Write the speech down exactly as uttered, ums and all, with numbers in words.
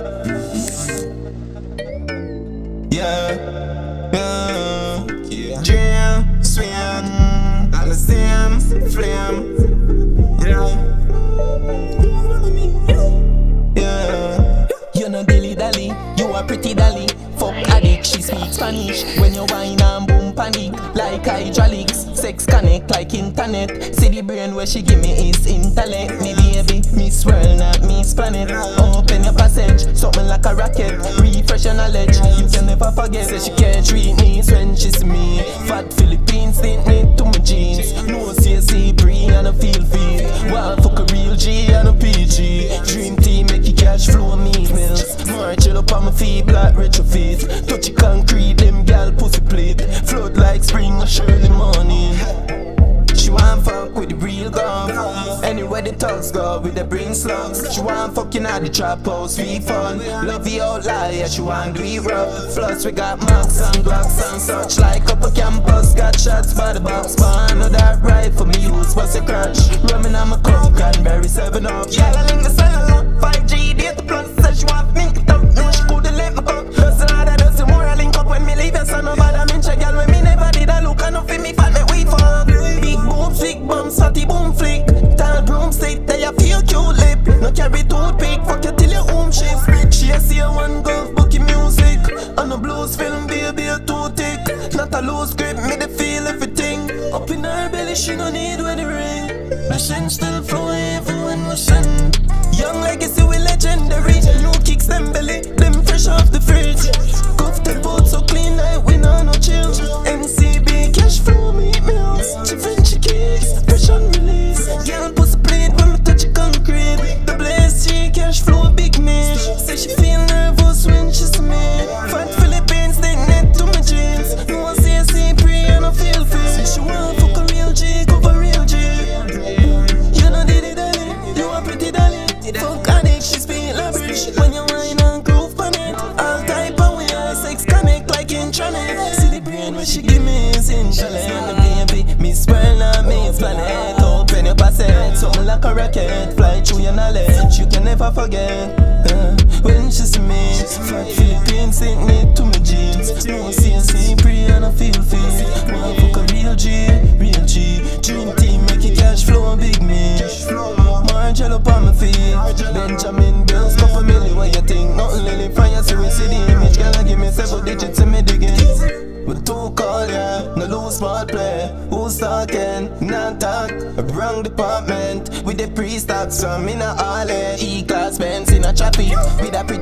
Yeah, yeah, yeah. Dream, swim, all the same flame. Yeah, yeah. You know dilly dally, you a pretty dolly. Fuck addict, she speaks Spanish. When you whine and boom panic, like hydraulics. Sex connect like internet. See the brain where she give me is intellect. Me baby, Miss World, not Miss Planet. Open your passage, something like a rocket. Refresh your knowledge, you can never forget. Say she can't treat me when she see me. Fat Philippines, think me to my jeans. No C S C, pre and a feel feel. Wow, fuck a real G and a P G. Dream team, make you cash flow, meat meals. March it up on my feet, black retrofit. Touchy concrete, them gal pussy plate. Flood like spring or early morning. She want fuck with the real gum. Anywhere the thugs go with the bring slugs. She want fucking at the trap house, we fun. Love you out loud, yeah, she want do it rough. Plus we got marks and glocks and such. Like up a campus, got shots by the box. But I know that right for me, use what's a crutch. Rumming on my coke, cranberry seven up. Yeah, I link the cellular, five G data plus. Said she want me to talk, no she couldn't let me go. Doesn't know that doesn't more, I link up when me leave. And son of a mention, girl, when me never did a look. I know for me, fat me wait for big boobs, big bums, fatty boom flick. Tall broomstick, they a feel cute lip. No carry toothpick, fuck you till your home shift. She a see a one golf bookie music. On a blues film, baby, a too thick. Not a loose grip, me they feel everything. Up in her belly, she no need wedding ring. Machine still flowing even when we send. Young legacy, we legendary. New kicks, them belly, them fresh off the fridge. Cuff the boat so clean like we know no chill. M C B, cash flow, meat meals. She French kicks, fresh on release. Girl, pussy plate when we touch a concrete. The blaze, she cash flow, big mish. Say she feel nervous when she see me. Fat Philippines, they net to my jeans. No one see a C pre and I feel free. Say she want fuck a real G, cover real G. You know diddy dally, you a pretty dolly. Fuck addict, she speak leverage. When you whine and groove on it. All type of way, I sex connect like intranet. See the brain when she give me is intellect. Baby, Miss World, not Miss Planet. Open your passage, something like a rocket. Fly through your knowledge, you can never forget. uh, When she see me, fat Philippines, think me to my jeans. No C S C, pre and I feel feel. Want fuck a real G, real G. Dream team, make it cash flow, big me. Margel up on my feet. Benjamin bills, couple million, what you think? Nothing lily from your see we see the image. Girl, give me several digits and me digging. With two call, yeah, no lose smart play. Who's talking? Not talk. A wrong department. With the pre-stock, some in a alley. E-class Benz in a traffic. With a pre